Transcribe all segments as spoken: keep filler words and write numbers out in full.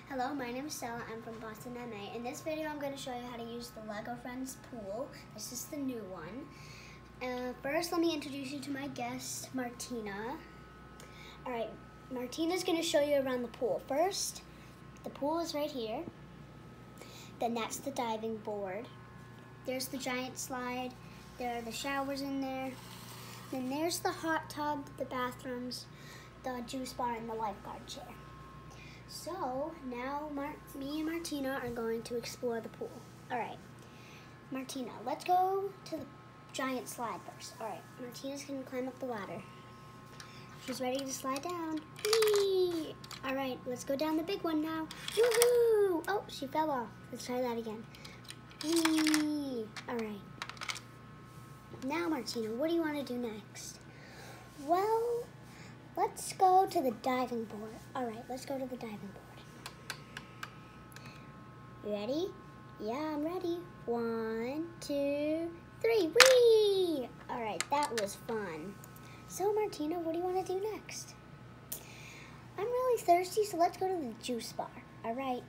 Hello, my name is Stella. I'm from Boston, M A. In this video, I'm going to show you how to use the Lego Friends pool. This is the new one. Uh, first, let me introduce you to my guest, Martina. All right, Martina's going to show you around the pool. First, the pool is right here. Then that's the diving board. There's the giant slide. There are the showers in there. Then there's the hot tub, the bathrooms, the juice bar, and the lifeguard chair. So now Mar me and Martina are going to explore the pool. All right, Martina, let's go to the giant slide first. All right, Martina's gonna climb up the ladder. She's ready to slide down. Whee! All right, let's go down the big one now. Woohoo! Oh, she fell off. Let's try that again. Whee! All right. Now, Martina, what do you want to do next? Well, let's go to the diving board. All right, let's go to the diving board. You ready? Yeah, I'm ready. One, two, three. Whee! All right, that was fun. So, Martina, what do you want to do next? I'm really thirsty, so let's go to the juice bar. All right.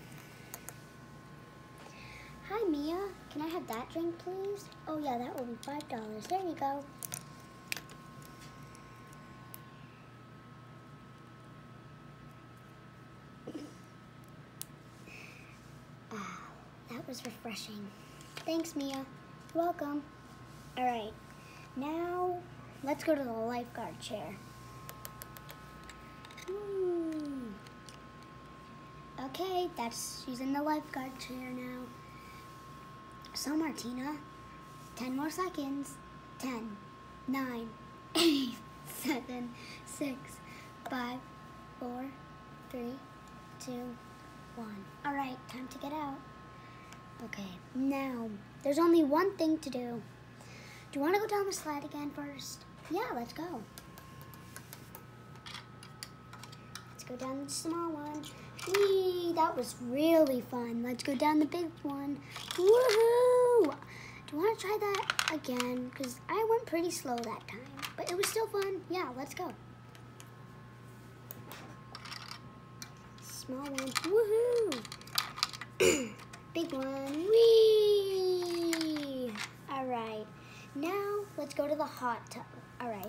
Hi, Mia. Can I have that drink, please? Oh, yeah, that will be five dollars. There you go. Ah, that was refreshing. Thanks, Mia. You're welcome. All right, now let's go to the lifeguard chair. Woo. Okay, that's she's in the lifeguard chair now. So, Martina, ten more seconds. Ten, nine, eight, seven, six, five, four, three, two, one. All right, time to get out. Okay, now there's only one thing to do. Do you want to go down the slide again first? Yeah, let's go. Let's go down the small one. Whee, that was really fun. Let's go down the big one. Woohoo! Do you want to try that again? Because I went pretty slow that time, but it was still fun. Yeah, let's go. Small one. Woohoo! Big one. Whee! All right. Now, let's go to the hot tub. All right.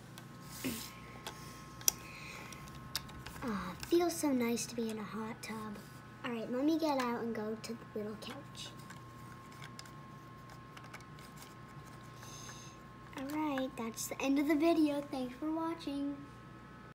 Ah, it feels so nice to be in a hot tub. All right, let me get out and go to the little couch. All right, that's the end of the video. Thanks for watching.